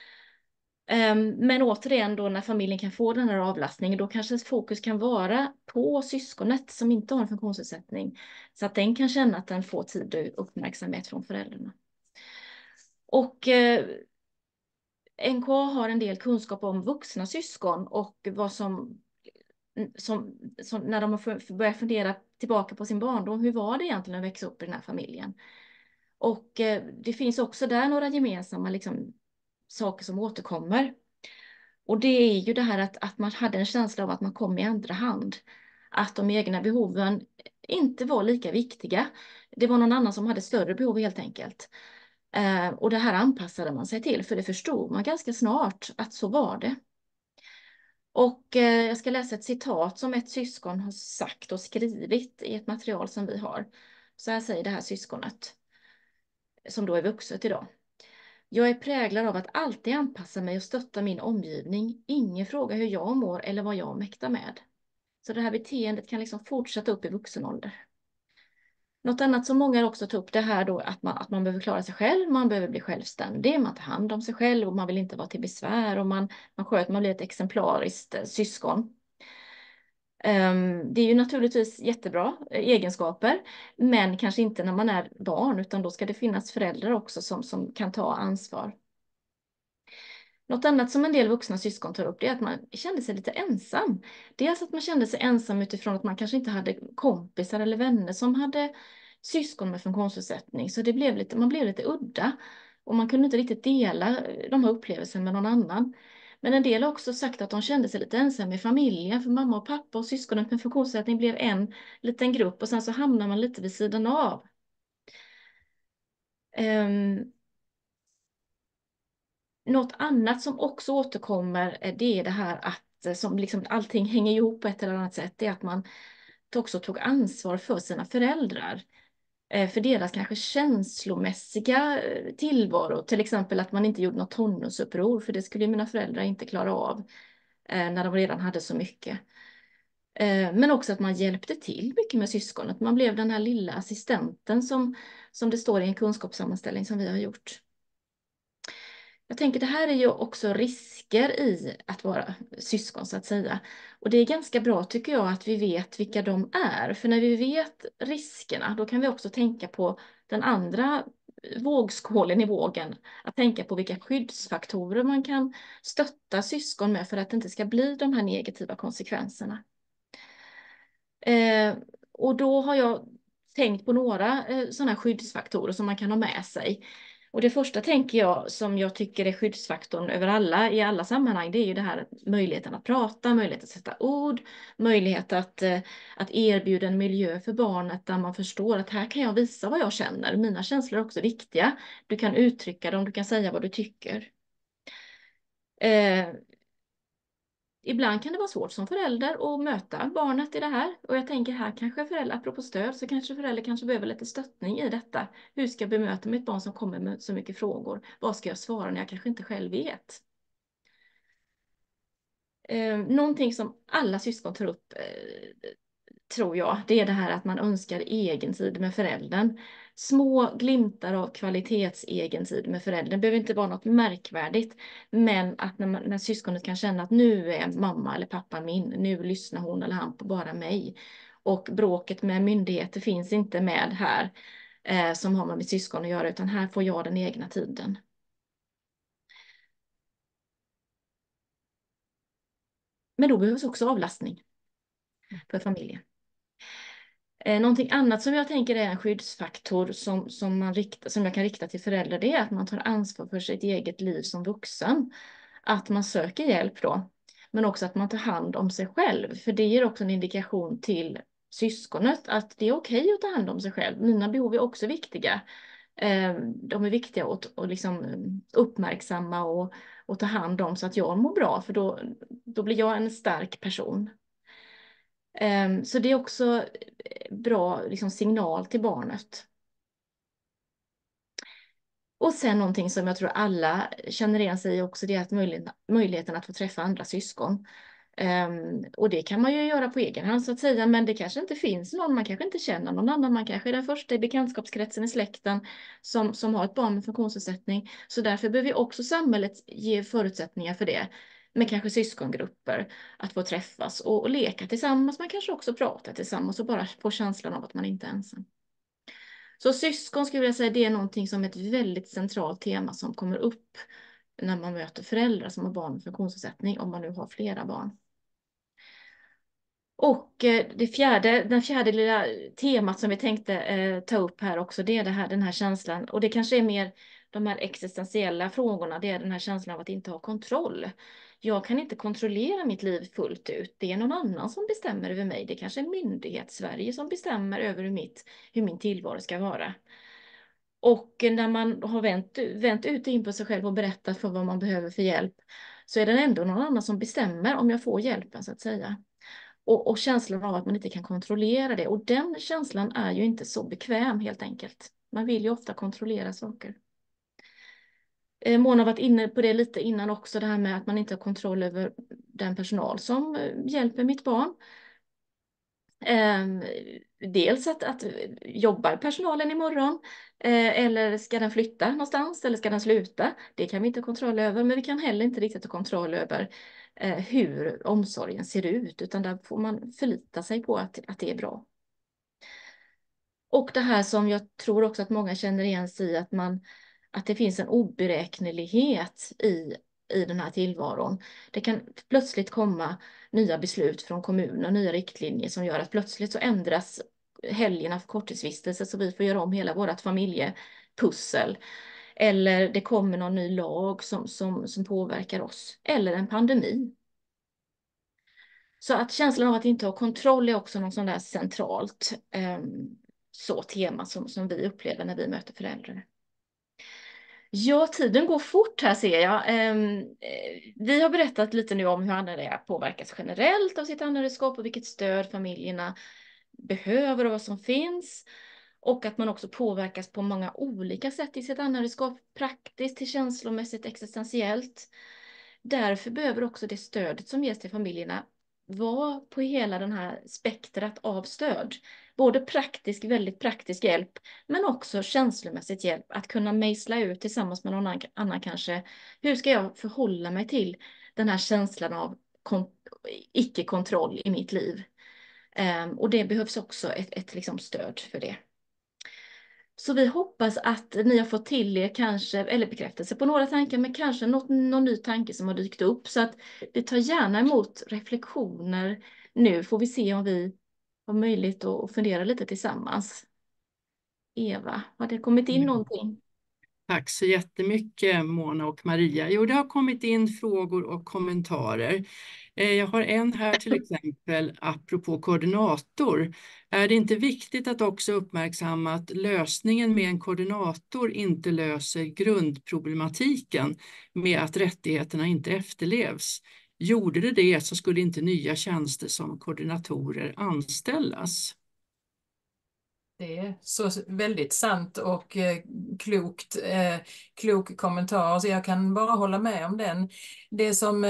Men återigen då, när familjen kan få den här avlastningen, då kanske fokus kan vara på syskonet som inte har en funktionsnedsättning, så att den kan känna att den får tid och uppmärksamhet från föräldrarna. Och NK har en del kunskap om vuxna syskon och vad som när de har börjat fundera tillbaka på sin barndom, hur var det egentligen att växa upp i den här familjen? Och det finns också där några gemensamma saker som återkommer. Och det är ju det här att man hade en känsla av att man kom i andra hand. att de egna behoven inte var lika viktiga. Det var någon annan som hade större behov helt enkelt. Och det här anpassade man sig till, för det förstod man ganska snart att så var det. Och jag ska läsa ett citat som ett syskon har sagt och skrivit i ett material som vi har. Så här säger det här syskonet, som då är vuxet idag. Jag är präglad av att alltid anpassa mig och stötta min omgivning. Ingen frågar hur jag mår eller vad jag mäktar med. Så det här beteendet kan liksom fortsätta upp i vuxen ålder. Något annat som många också tar upp, det här då att man behöver klara sig själv, man behöver bli självständig, man tar hand om sig själv och man vill inte vara till besvär och man blir ett exemplariskt syskon. Det är ju naturligtvis jättebra egenskaper, men kanske inte när man är barn, utan då ska det finnas föräldrar också som kan ta ansvar. Något annat som en del vuxna syskon tar upp, det är att man kände sig lite ensam. Dels att man kände sig ensam utifrån att man kanske inte hade kompisar eller vänner som hade syskon med funktionsnedsättning. Så man blev lite udda och man kunde inte riktigt dela de här upplevelserna med någon annan. Men en del har också sagt att de kände sig lite ensam i familjen, för mamma och pappa och syskonet med funktionsnedsättning blev en liten grupp och sen så hamnar man lite vid sidan av. Något annat som också återkommer, det är det här att som liksom allting hänger ihop på ett eller annat sätt, det är att man också tog ansvar för sina föräldrar. För deras kanske känslomässiga tillvaro, till exempel att man inte gjorde något tonårsuppror, för det skulle mina föräldrar inte klara av när de redan hade så mycket. Men också att man hjälpte till mycket med syskonet. Man blev den här lilla assistenten som det står i en kunskapssammanställning som vi har gjort. Jag tänker det här är ju också risker i att vara syskon så att säga. Och det är ganska bra tycker jag att vi vet vilka de är. För när vi vet riskerna då kan vi också tänka på den andra vågskålen i vågen. Att tänka på vilka skyddsfaktorer man kan stötta syskon med för att det inte ska bli de här negativa konsekvenserna. Och då har jag tänkt på några sådana här skyddsfaktorer som man kan ha med sig. Och det första tänker jag som jag tycker är skyddsfaktorn över alla i alla sammanhang, det är ju det här möjligheten att prata, möjlighet att sätta ord, möjlighet att erbjuda en miljö för barnet där man förstår att här kan jag visa vad jag känner. Mina känslor är också viktiga. Du kan uttrycka dem, du kan säga vad du tycker. Ibland kan det vara svårt som förälder att möta barnet i det här. Och jag tänker här kanske föräldrar, apropå stöd, så kanske föräldrar kanske behöver lite stöttning i detta. Hur ska jag bemöta mitt barn som kommer med så mycket frågor? Vad ska jag svara när jag kanske inte själv vet? Någonting som alla syskon tar upp, tror jag, det är det här att man önskar egen tid med föräldern. Små glimtar av kvalitetsegen tid med föräldern. Det behöver inte vara något märkvärdigt. Men att när syskonet kan känna att nu är mamma eller pappa min. Nu lyssnar hon eller han på bara mig. Och bråket med myndigheter finns inte med här. Som har med mitt syskon att göra. Utan här får jag den egna tiden. Men då behövs också avlastning för familjen. Någonting annat som jag tänker är en skyddsfaktor som jag kan rikta till föräldrar, det är att man tar ansvar för sitt eget liv som vuxen. Att man söker hjälp då. Men också att man tar hand om sig själv. För det ger också en indikation till syskonet att det är okej att ta hand om sig själv. Mina behov är också viktiga. De är viktiga att liksom uppmärksamma och ta hand om så att jag mår bra. För då blir jag en stark person. Så det är också bra liksom, signal till barnet. Och sen någonting som jag tror alla känner igen sig i också, det är att möjligheten att få träffa andra syskon. Och det kan man ju göra på egen hand så att säga, men det kanske inte finns någon, man kanske inte känner någon annan, man kanske är den första i bekantskapskretsen i släkten som har ett barn med funktionsnedsättning. Så därför behöver också samhället ge förutsättningar för det. Med kanske syskongrupper, att få träffas och leka tillsammans. Man kanske också pratar tillsammans och bara få känslan av att man inte är ensam. Så syskon skulle jag säga, det är någonting som är ett väldigt centralt tema som kommer upp när man möter föräldrar som har barn med funktionsnedsättning, om man nu har flera barn. Och den fjärde lilla temat som vi tänkte ta upp här också, det är den här känslan. Och det kanske är mer de här existentiella frågorna, det är den här känslan av att inte ha kontroll. Jag kan inte kontrollera mitt liv fullt ut. Det är någon annan som bestämmer över mig. Det kanske är myndighets-Sverige som bestämmer över hur min tillvaro ska vara. Och när man har vänt ut in på sig själv och berättat för vad man behöver för hjälp, så är det ändå någon annan som bestämmer om jag får hjälpen, så att säga. Och känslan av att man inte kan kontrollera det. Och den känslan är ju inte så bekväm, helt enkelt. Man vill ju ofta kontrollera saker. Mona har varit inne på det lite innan också, det här med att man inte har kontroll över den personal som hjälper mitt barn. Dels att jobbar personalen imorgon, eller ska den flytta någonstans, eller ska den sluta? Det kan vi inte ha kontroll över, men vi kan heller inte riktigt ha kontroll över hur omsorgen ser ut, utan där får man förlita sig på att det är bra. Och det här som jag tror också att många känner igen sig i, att det finns en oberäknelighet i den här tillvaron. Det kan plötsligt komma nya beslut från kommunen, nya riktlinjer som gör att plötsligt så ändras helgerna för korttidsvistelse, så vi får göra om hela vårt familjepussel. Eller det kommer någon ny lag som påverkar oss. Eller en pandemi. Så att känslan av att inte ha kontroll är också något sånt där centralt tema som vi upplever när vi möter föräldrar. Ja, tiden går fort här, ser jag. Vi har berättat lite nu om hur anhöriga påverkas generellt av sitt anhörigskap och vilket stöd familjerna behöver och vad som finns. Och att man också påverkas på många olika sätt i sitt anhörigskap, praktiskt till känslomässigt, existentiellt. Därför behöver också det stödet som ges till familjerna vara på hela den här spektrat av stöd. Både väldigt praktisk hjälp, men också känslomässigt hjälp. Att kunna mejsla ut tillsammans med någon annan kanske. Hur ska jag förhålla mig till den här känslan av icke-kontroll i mitt liv? Och det behövs också ett liksom stöd för det. Så vi hoppas att ni har fått till er kanske, eller bekräftelse på några tankar, men kanske någon ny tanke som har dykt upp. Så att vi tar gärna emot reflektioner nu. Får vi se om vi har möjlighet att fundera lite tillsammans. Eva, har det kommit in någonting? Tack så jättemycket Mona och Maria. Jo, det har kommit in frågor och kommentarer. Jag har en här till exempel apropå koordinator. Är det inte viktigt att också uppmärksamma att lösningen med en koordinator inte löser grundproblematiken med att rättigheterna inte efterlevs? Gjorde det så skulle inte nya tjänster som koordinatorer anställas. Det är så väldigt sant och klok kommentar, så jag kan bara hålla med om den. Det som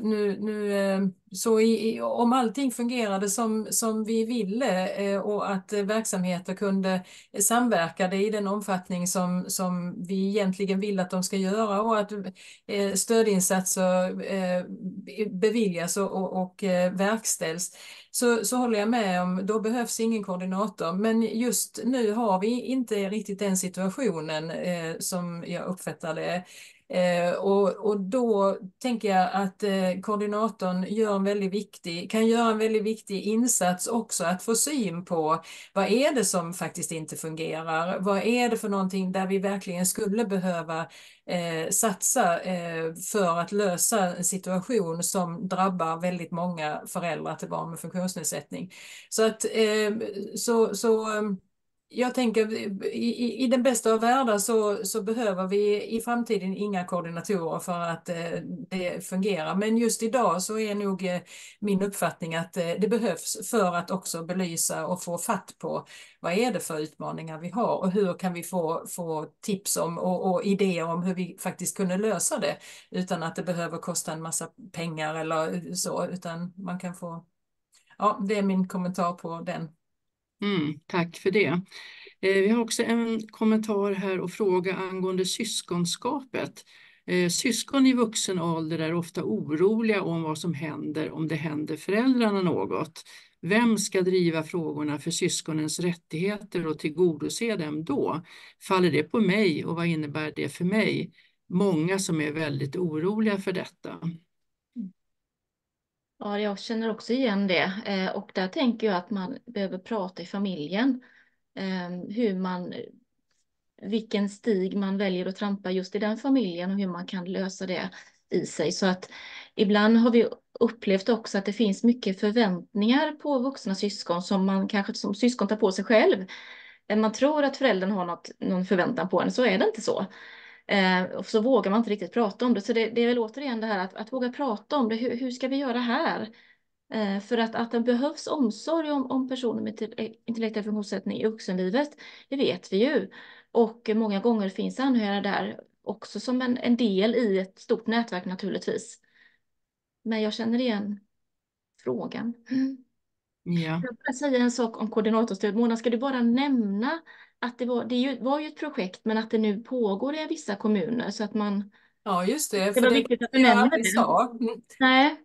om allting fungerade som vi ville och att verksamheter kunde samverka i den omfattning som vi egentligen vill att de ska göra, och att stödinsatser beviljas och verkställs, så håller jag med om, då behövs ingen koordinator. Men just nu har vi inte riktigt den situationen som jag uppfattar det. Och då tänker jag att koordinatorn kan göra en väldigt viktig insats också, att få syn på vad är det som faktiskt inte fungerar. Vad är det för någonting där vi verkligen skulle behöva satsa för att lösa en situation som drabbar väldigt många föräldrar till barn med funktionsnedsättning. Så att jag tänker i den bästa av världar så behöver vi i framtiden inga koordinatorer för att det fungerar. Men just idag så är nog min uppfattning att det behövs för att också belysa och få fatt på vad är det för utmaningar vi har och hur kan vi få tips om och idéer om hur vi faktiskt kunde lösa det utan att det behöver kosta en massa pengar eller så, utan man kan få... Ja, det är min kommentar på den. Tack för det. Vi har också en kommentar här och fråga angående syskonskapet. Syskon i vuxen ålder är ofta oroliga om vad som händer om det händer föräldrarna något. Vem ska driva frågorna för syskonens rättigheter och tillgodose dem då? Faller det på mig och vad innebär det för mig? Många som är väldigt oroliga för detta. Ja, jag känner också igen det. Och där tänker jag att man behöver prata i familjen. Vilken stig man väljer att trampa just i den familjen och hur man kan lösa det i sig. Så att ibland har vi upplevt också att det finns mycket förväntningar på vuxna syskon som man kanske som syskon tar på sig själv. Man tror att föräldern har någon förväntan på en, så är det inte så. Och så vågar man inte riktigt prata om det. Så det är väl återigen det här att våga prata om det. Hur ska vi göra här? För att det behövs omsorg om personer med intellektuell funktionsnedsättning i vuxenlivet, det vet vi ju. Och många gånger finns anhöriga där också som en del i ett stort nätverk naturligtvis. Men jag känner igen frågan. Ja. Jag vill bara säga en sak om koordinatorstöd. Mona, ska du bara nämna att det var ju ett projekt, men att det nu pågår i vissa kommuner så att man... Ja, just det. Det För var det viktigt att du jag nämnde aldrig det. sa. Nej.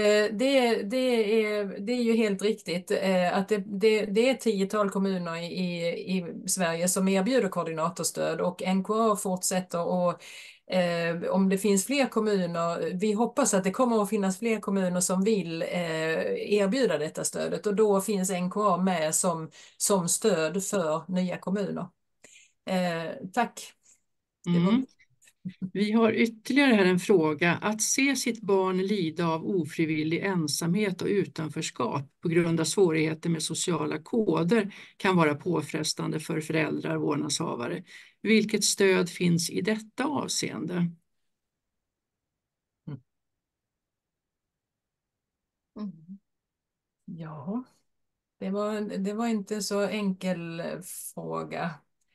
Det är ju helt riktigt att det är 10-tal kommuner i Sverige som erbjuder koordinatorstöd, och NKA fortsätter, och om det finns fler kommuner, vi hoppas att det kommer att finnas fler kommuner som vill erbjuda detta stödet, och då finns NKA med som stöd för nya kommuner. Tack. Det var... Vi har ytterligare här en fråga. Att se sitt barn lida av ofrivillig ensamhet och utanförskap på grund av svårigheter med sociala koder kan vara påfrestande för föräldrar och vårdnadshavare. Vilket stöd finns i detta avseende? Ja, det var inte så enkel fråga.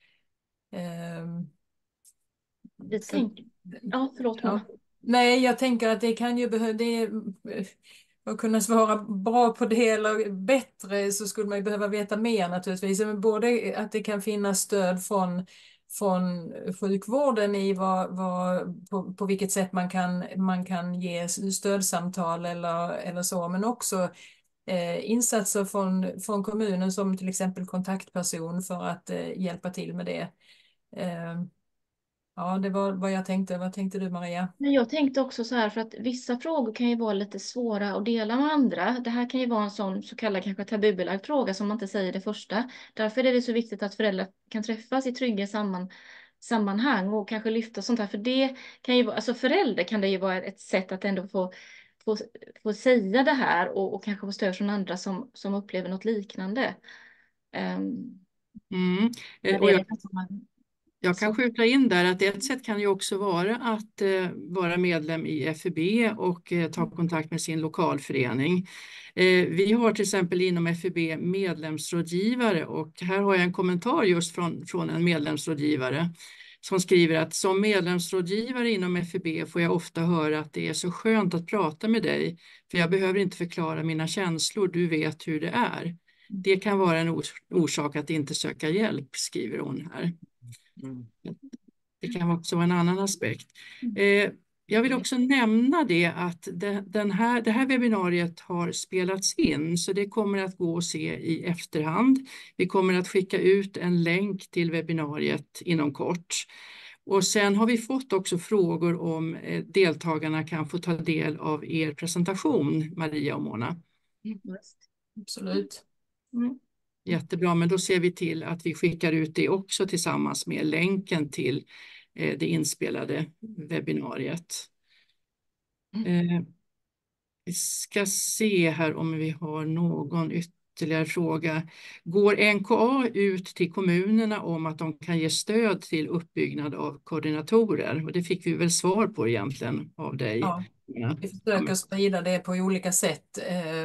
Ja, förlåt Mona. Nej, jag tänker att det kan ju att kunna svara bra på det eller bättre, så skulle man ju behöva veta mer naturligtvis. Men både att det kan finnas stöd från sjukvården i på vilket sätt man kan ge stödsamtal eller så, men också insatser från kommunen som till exempel kontaktperson för att hjälpa till med det. Ja, det var vad jag tänkte. Vad tänkte du, Maria? Men jag tänkte också så här, för att vissa frågor kan ju vara lite svåra att dela med andra. Det här kan ju vara en sån så kallad kanske tabubelagd fråga som man inte säger det första. Därför är det så viktigt att föräldrar kan träffas i trygga sammanhang och kanske lyfta sånt här. För det kan ju vara, alltså förälder kan det ju vara ett sätt att ändå få säga det här och kanske få stöd från andra som upplever något liknande. Jag kan skjuta in där att ett sätt kan ju också vara att vara medlem i FUB och ta kontakt med sin lokalförening. Vi har till exempel inom FUB medlemsrådgivare, och här har jag en kommentar just från en medlemsrådgivare som skriver att som medlemsrådgivare inom FUB får jag ofta höra att det är så skönt att prata med dig, för jag behöver inte förklara mina känslor, du vet hur det är. Det kan vara en orsak att inte söka hjälp, skriver hon här. Det kan också vara en annan aspekt. Jag vill också nämna det att det här webbinariet har spelats in, så det kommer att gå att se i efterhand. Vi kommer att skicka ut en länk till webbinariet inom kort. Och sen har vi fått också frågor om deltagarna kan få ta del av er presentation, Maria och Mona. Absolut. Jättebra, men då ser vi till att vi skickar ut det också tillsammans med länken till det inspelade webbinariet. Vi ska se här om vi har någon ytterligare fråga. Går NKA ut till kommunerna om att de kan ge stöd till uppbyggnad av koordinatorer? Och det fick vi väl svar på egentligen av dig. Ja, vi försöker sprida det på olika sätt.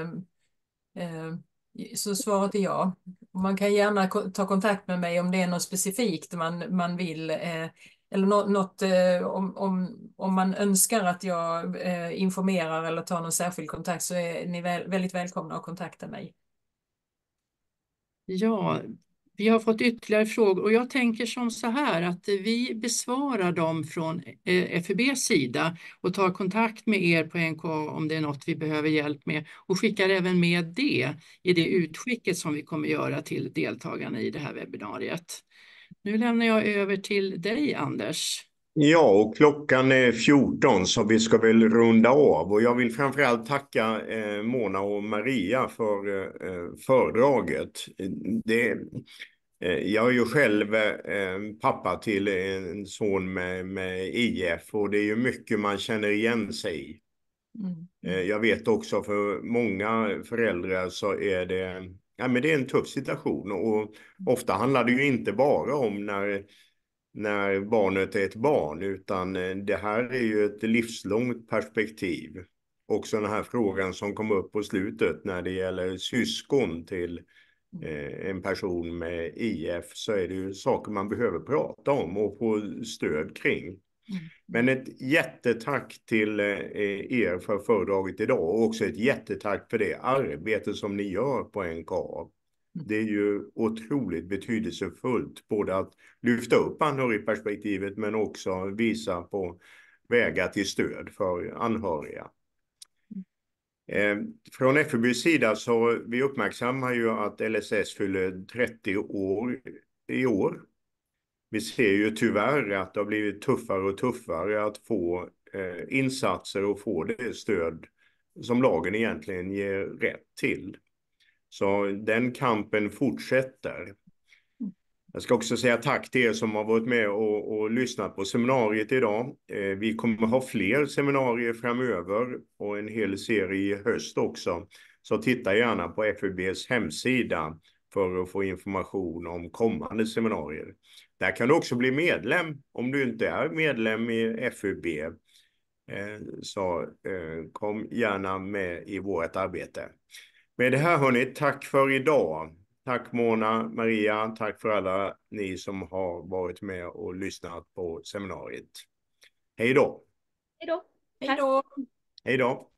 Så svaret är ja. Man kan gärna ta kontakt med mig om det är något specifikt man vill, eller något om man önskar att jag informerar eller tar någon särskild kontakt, så är ni väldigt välkomna att kontakta mig. Ja, vi har fått ytterligare frågor och jag tänker som så här att vi besvarar dem från FUBs sida och tar kontakt med er på NKA om det är något vi behöver hjälp med, och skickar även med det i det utskicket som vi kommer göra till deltagarna i det här webbinariet. Nu lämnar jag över till dig, Anders. Ja, och klockan är 14 så vi ska väl runda av, och jag vill framförallt tacka Mona och Maria för föredraget. Jag är ju själv pappa till en son med IF och det är ju mycket man känner igen sig i. Jag vet också för många föräldrar så är det, ja, men det är en tuff situation och ofta handlar det ju inte bara om när barnet är ett barn utan det här är ju ett livslångt perspektiv. Också den här frågan som kom upp på slutet när det gäller syskon till en person med IF så är det ju saker man behöver prata om och få stöd kring. Men ett jättetack till er för föredraget idag och också ett jättetack för det arbete som ni gör på NKA. Det är ju otroligt betydelsefullt både att lyfta upp anhörigperspektivet men också visa på vägar till stöd för anhöriga. Från FUBs sida så vi uppmärksammar ju att LSS fyller 30 år i år. Vi ser ju tyvärr att det har blivit tuffare och tuffare att få insatser och få det stöd som lagen egentligen ger rätt till. Så den kampen fortsätter. Jag ska också säga tack till er som har varit med och lyssnat på seminariet idag. Vi kommer ha fler seminarier framöver och en hel serie i höst också. Så titta gärna på FUBs hemsida för att få information om kommande seminarier. Där kan du också bli medlem om du inte är medlem i FUB. Så kom gärna med i vårt arbete. Med det här hörni, tack för idag. Tack Mona, Maria, tack för alla ni som har varit med och lyssnat på seminariet. Hej då! Hej då! Hej då! Hej då!